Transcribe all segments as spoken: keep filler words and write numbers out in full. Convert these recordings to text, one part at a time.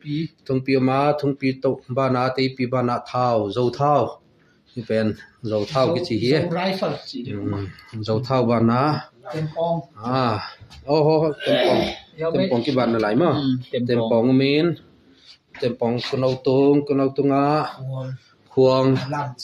thung pi ma thung pi to ba na te pi ba na thao zo thao ni pen zo thao cái chi hi zo thao ba na à ô hô tem pong tem pong cái bạn là lại mà tem pong min tem pong con lâu tung con lâu tung á khuang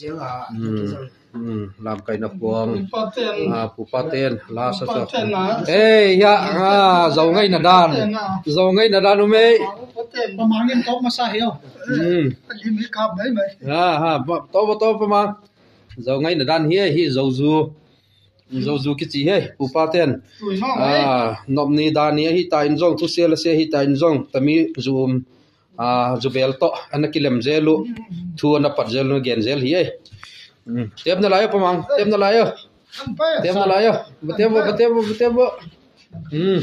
làm cái nó khuang à phụ pa tên la sa sa ê ya à dầu ngay là đan dầu ngay là đan đúng không ประมาณนี้ก็มาใส่เหรออืมลิมิตครับได้ไหมอ่าฮะ to toประมาณ dầu ngay là đan hi hi dầu du dầu du cái gì hết phụ pa tên à nộp ni đan ni hi ta in zong thu xe là xe hi ta in zong tami zoom à zoom bel to anh cái làm gelu thu anh bắt gelu gen gel hi tiếp nó lạiประมาณtiếp nó lại tiếp nó lại tiếp vô tiếp vô tiếp vô ừ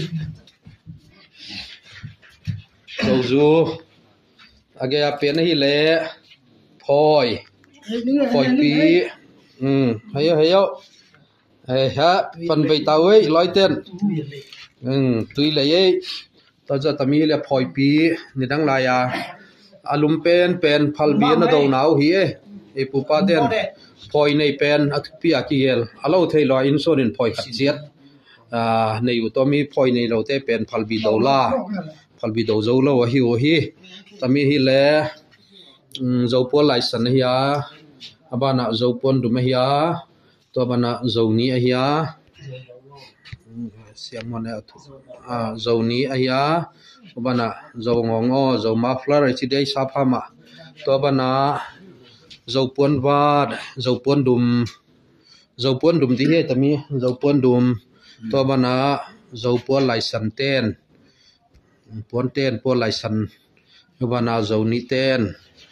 dầu du age a pen hi le phoi phoi pi ừ hay hay hay ha phần vây tàu ấy loi tên ừ tùy lấy ấy tao giờ tao mi là phoi pi ni đang lại à alum pen pen phal bi nó đầu não hi ấy e pu pa tên phoi này pen at pi a ki el alo thei lo in so nin phoi khát giết à này u to mi phoi này lo te pen phal bi đầu la phal bi đầu dâu lo hi o hi tao mi hi le dâu po lại sẵn hi à abana dâu pon du hi à to bana dâu ni hi à siam mon à dâu ni hi à bana dâu ngong o dâu muffler chi dei sa pha ma to bana dâu pon vad dâu pon dum dâu pon dum ti he tami dâu pon dum to bana dâu po lại sẵn ten pon ten po lại sẵn bana dâu ni ten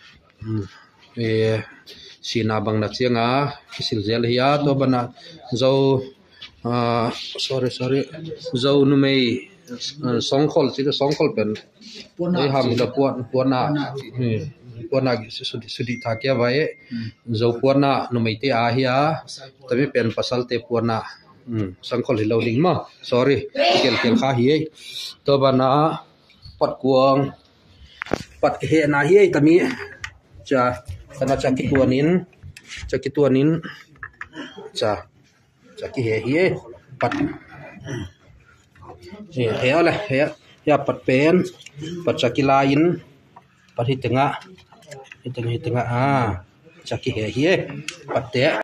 e sina bang na chianga kisil zel hiya to bana zo ah sorry sorry zo nu mei song khol chi song khol pen ei ham la puan puana puana sudi sudi tha kya vai zo puana nu mei te a hiya tabi pen pasal te puana song khol hi lo ding ma sorry kel kel kha hi to bana pat kuang pat he na hi tami cha kana cha ki tuanin cha ki tuanin cha cha ki he hi pat he he ala he ya pat pen pat cha ki lain pat hi tenga hi tenga hi tenga a cha ki he hi pat te